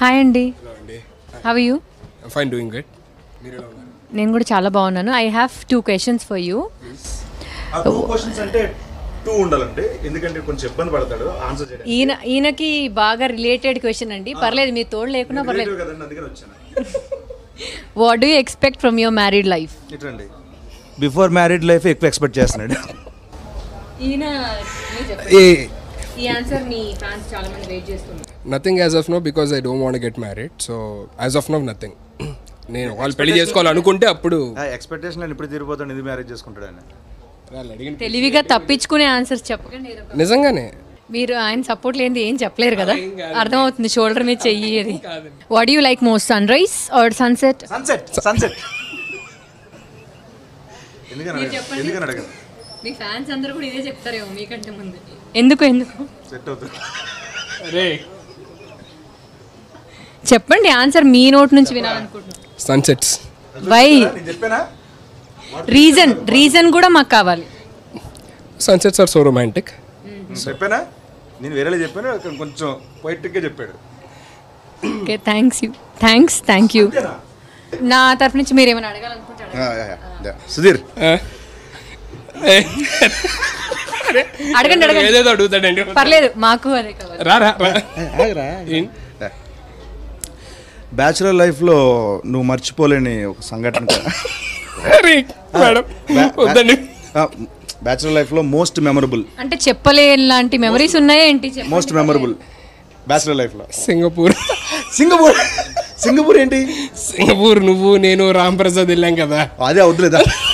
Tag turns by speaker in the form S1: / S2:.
S1: Hi అండి.
S2: Hello అండి.
S1: How are you?
S2: Fine, doing good. మీరు ఎలా ఉన్నారు?
S1: నేను కూడా చాలా బాగున్నాను. I have 2 questions for you.
S3: ఆ 2 క్వశ్చన్స్ అంటే 2 ఉండాలంటే, ఎందుకంటే కొంచెం ఇబ్బంది పడతాడు ఆన్సర్ చేయడానికి.
S1: ఈయనకి బాగా రిలేటెడ్ క్వశ్చన్ అండి. పర్లేదు, మీ తోడు లేకున్నా పర్లేదు.
S3: కదండి, అందుకని వచ్చాను.
S1: What do you expect from your married life?
S3: ఇట్లండి, బిఫోర్ మ్యారీడ్ లైఫ్ ఎక్కువ ఎక్స్పెక్ట్ చేస్తున్నాడు.
S1: ఈ ఆన్సర్ మీ ఫ్యాన్స్ చాలా మంది వెయిట్ చేస్తున్నారు.
S2: Nothing as of now, because I don't want get married. So as of now nothing. నేను వాళ్ళు పెళ్లి చేసుకోవాలనుకుంటే అప్పుడు
S3: ఎక్స్పెక్టేషన్ ఇప్పుడు తీరిపోతాడు, ఇది మ్యారేజ్ చేసుకుంటాడు ఆయన.
S1: తెలివిగా తప్పించుకునే ఆన్సర్స్ చెప్పకండి.
S2: నిజంగానే
S1: మీరు ఆయన సపోర్ట్ లేనిది ఏం చెప్పలేరు కదా. అర్థమవుతుంది, షోల్డర్ మీద చెయ్యి అది. What you like most, sunrise or sunset?
S3: Sunset ఎందుకని అడగదు?
S1: మీ ఫ్యాన్స్ అందరూ కూడా ఇదే చెప్తారేమో మీకంటే ముందు. ఎందుకు
S3: సెట్ అవుతుంది.
S1: చెప్పండి ఆన్సర్, మీ నోట్ నుంచి వినాలనుకుంటున్నాను.
S2: సన్సెట్స్.
S1: వై?
S3: నేను చెప్పానా?
S1: రీజన్ కూడా మాకు కావాలి.
S2: Sunsets are so romantic.
S3: చెప్పానా? నేను వేరేలా చెప్పాను, అక్కడ కొంచెం పొయిటిక్గా చెప్పాడు.
S1: Okay, thank you. నా తరఫు నుంచి మీరు ఏమైనా అడగాలనుకుంటారా?
S3: సుధీర్,
S1: అడగండి.
S2: ఏదేదో అడుగుతాడండి.
S1: పర్లేదు, మాకు అదే కావాలి.
S2: రా.
S3: బ్యాచులర్ లైఫ్లో నువ్వు మర్చిపోలేని ఒక సంఘటన.
S2: మేడం వద్దండి.
S3: బ్యాచులర్ లైఫ్లో మోస్ట్ మెమరబుల్
S1: అంటే చెప్పలేని లాంటి మెమరీస్ ఉన్నాయా ఏంటి?
S3: మోస్ట్ మెమరబుల్ బ్యాచులర్ లైఫ్లో.
S2: సింగపూర్
S3: ఏంటి?
S2: సింగపూర్ నువ్వు నేను రామ్ ప్రసాద్ వెళ్ళాం కదా.
S3: అదే వద్దులేదా?